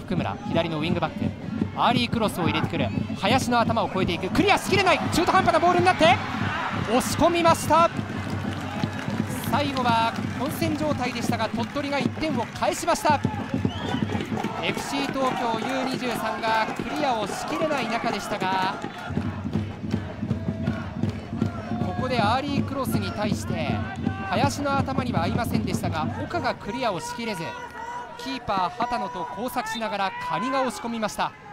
福村、左のウィングバック、アーリークロスを入れてくる。林の頭を越えていく、クリアしきれない、中途半端なボールになって押し込みました。最後は混戦状態でしたが鳥取が1点を返しました。 FC 東京 U23 がクリアをしきれない中でしたが、ここでアーリークロスに対して林の頭には合いませんでしたが、岡がクリアをしきれず、キーパー畑野と交錯しながらカニが押し込みました。